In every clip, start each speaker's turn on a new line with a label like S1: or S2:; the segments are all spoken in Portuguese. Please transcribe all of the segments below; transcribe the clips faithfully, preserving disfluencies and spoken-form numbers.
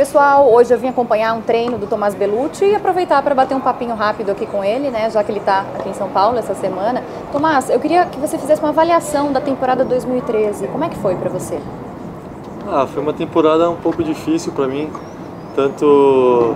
S1: pessoal, hoje eu vim acompanhar um treino do Tomás Bellucci e aproveitar para bater um papinho rápido aqui com ele, né, já que ele está aqui em São Paulo essa semana. Tomás, eu queria que você fizesse uma avaliação da temporada dois mil e treze. Como é que foi para você?
S2: Ah, foi uma temporada um pouco difícil para mim, tanto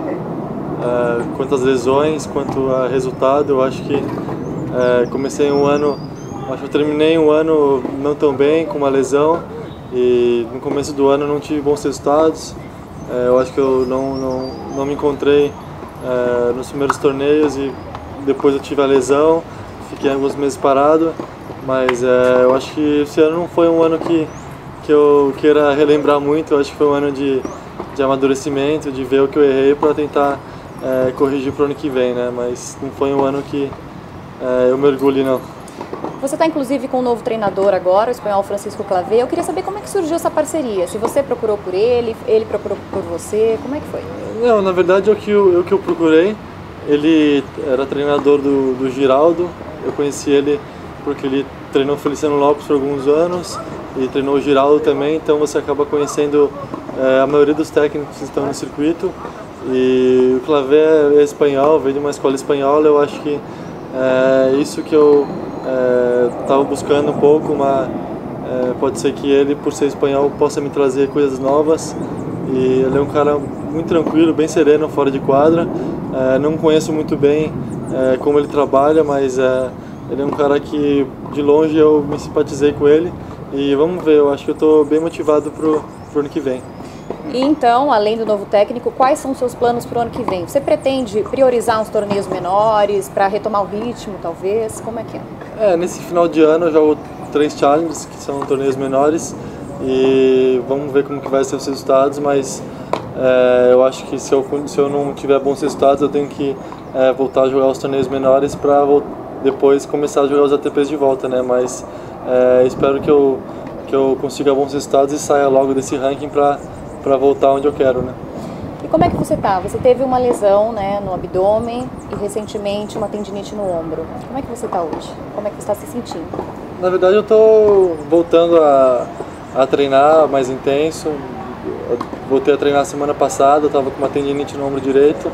S2: é, quanto as lesões, quanto a resultado. Eu acho que é, comecei um ano, acho que eu terminei um ano não tão bem, com uma lesão, e no começo do ano não tive bons resultados. É, eu acho que eu não, não, não me encontrei é, nos primeiros torneios e depois eu tive a lesão, fiquei alguns meses parado, mas é, eu acho que esse ano não foi um ano que, que eu queira relembrar muito. Eu acho que foi um ano de, de amadurecimento, de ver o que eu errei para tentar é, corrigir para o ano que vem, né? Mas não foi um ano que é, eu mergulhe, não.
S1: Você está inclusive com um novo treinador agora, o espanhol Francisco Clavé. Eu queria saber como é que surgiu essa parceria. Se você procurou por ele, ele procurou por você, como é que foi?
S2: Não, na verdade é o que eu, eu, que eu procurei. Ele era treinador do, do Giraldo. Eu conheci ele porque ele treinou o Feliciano Lopes por alguns anos e treinou o Giraldo também, então você acaba conhecendo é, a maioria dos técnicos que estão no circuito. E o Clavé é espanhol, veio de uma escola espanhola. Eu acho que é isso que eu estava é, buscando um pouco, uma, é, pode ser que ele, por ser espanhol, possa me trazer coisas novas. E ele é um cara muito tranquilo, bem sereno fora de quadra. É, não conheço muito bem é, como ele trabalha, mas é, ele é um cara que de longe eu me simpatizei com ele. E vamos ver, eu acho que eu estou bem motivado para o ano que vem.
S1: E então, além do novo técnico, quais são os seus planos para o ano que vem? Você pretende priorizar uns torneios menores para retomar o ritmo, talvez? Como é que é?
S2: É, nesse final de ano eu jogo três challenges, que são torneios menores, e vamos ver como que vai ser os resultados, mas é, eu acho que se eu, se eu não tiver bons resultados, eu tenho que é, voltar a jogar os torneios menores para depois começar a jogar os A T Ps de volta, né? Mas é, espero que eu, que eu consiga bons resultados e saia logo desse ranking para para voltar onde eu quero, né?
S1: E como é que você tá? Você teve uma lesão, né, no abdômen e recentemente uma tendinite no ombro. Como é que você tá hoje? Como é que você está se sentindo?
S2: Na verdade eu tô voltando a, a treinar mais intenso. Eu voltei a treinar semana passada, eu tava com uma tendinite no ombro direito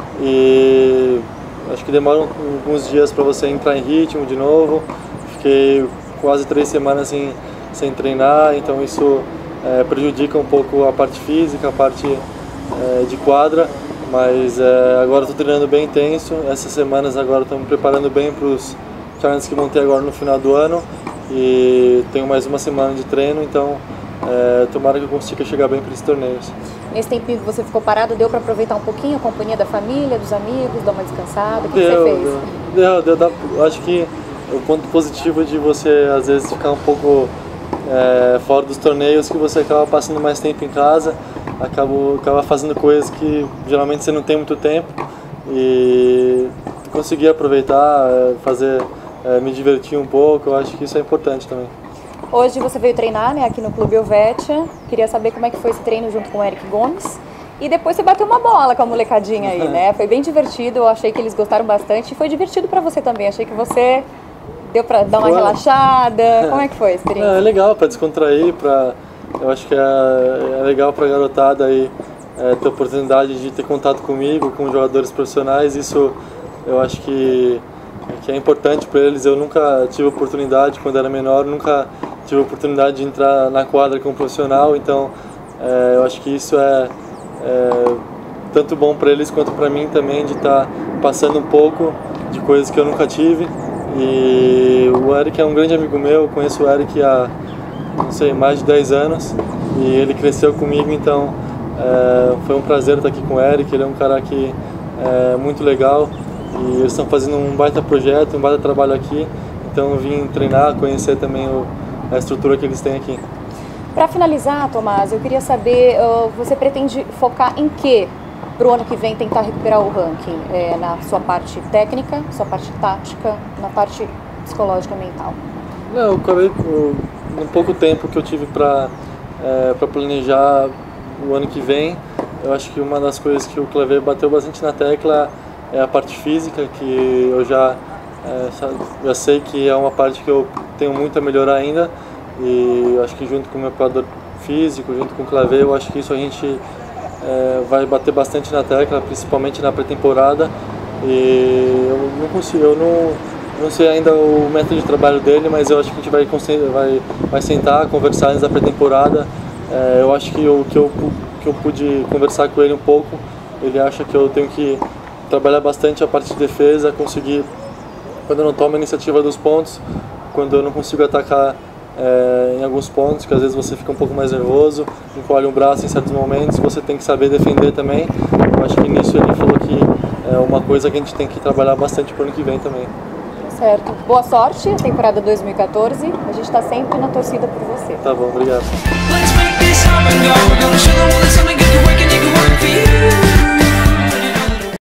S2: e acho que demora alguns dias para você entrar em ritmo de novo. Fiquei quase três semanas sem, sem treinar, então isso É, prejudica um pouco a parte física, a parte é, de quadra, mas é, agora estou treinando bem intenso. Essas semanas agora estou me preparando bem para os challenges que vão ter agora no final do ano e tenho mais uma semana de treino, então é, tomara que eu consiga chegar bem para esses torneios.
S1: Nesse tempinho que você ficou parado, deu para aproveitar um pouquinho a companhia da família, dos amigos, dar uma descansada? O que,
S2: deu,
S1: que você fez?
S2: Deu, deu, deu, acho que o ponto positivo de você às vezes ficar um pouco É, fora dos torneios, que você acaba passando mais tempo em casa, acaba, acaba fazendo coisas que geralmente você não tem muito tempo, e conseguir aproveitar, fazer, é, me divertir um pouco. Eu acho que isso é importante também.
S1: Hoje você veio treinar, né, aqui no Clube Helvetia. Queria saber como é que foi esse treino junto com o Eric Gomes. E depois você bateu uma bola com a molecadinha aí, né? Foi bem divertido, eu achei que eles gostaram bastante. E foi divertido para você também, achei que você deu para dar uma foi. relaxada. Como é que foi a experiência?
S2: É, é legal para descontrair, pra, eu acho que é, é legal para a garotada aí, é, ter a oportunidade de ter contato comigo, com jogadores profissionais. Isso eu acho que, que é importante para eles. Eu nunca tive oportunidade, quando era menor, nunca tive oportunidade de entrar na quadra como profissional, então é, eu acho que isso é, é tanto bom para eles quanto para mim também, de estar tá passando um pouco de coisas que eu nunca tive. E o Eric é um grande amigo meu, eu conheço o Eric há, não sei, mais de dez anos, e ele cresceu comigo, então é, foi um prazer estar aqui com o Eric. Ele é um cara que é muito legal e eles estão fazendo um baita projeto, um baita trabalho aqui, então eu vim treinar, conhecer também o, a estrutura que eles têm aqui.
S1: Para finalizar, Tomás, eu queria saber, você pretende focar em quê para o ano que vem, tentar recuperar o ranking? É, na sua parte técnica, sua parte tática, na parte psicológica, mental?
S2: Não, eu acabei, no pouco tempo que eu tive para é, para planejar o ano que vem, eu acho que uma das coisas que o Clavé bateu bastante na tecla é a parte física, que eu já, é, já sei que é uma parte que eu tenho muito a melhorar ainda, e eu acho que junto com o meu preparador físico, junto com o Clavé, eu acho que isso a gente é, vai bater bastante na tecla, principalmente na pré-temporada. E eu não consigo, eu não, não sei ainda o método de trabalho dele, mas eu acho que a gente vai, vai, vai sentar, conversar antes da pré-temporada. É, eu acho que o que eu, que eu pude conversar com ele um pouco, ele acha que eu tenho que trabalhar bastante a parte de defesa, conseguir, quando eu não tomo a iniciativa dos pontos, quando eu não consigo atacar é, em alguns pontos, que às vezes você fica um pouco mais nervoso, encolhe o braço em certos momentos, você tem que saber defender também. Eu acho que nisso ele falou que é uma coisa que a gente tem que trabalhar bastante para o ano que vem também.
S1: Certo. Boa sorte, temporada dois mil e quatorze. A gente está sempre na torcida por você.
S2: Tá bom, obrigado.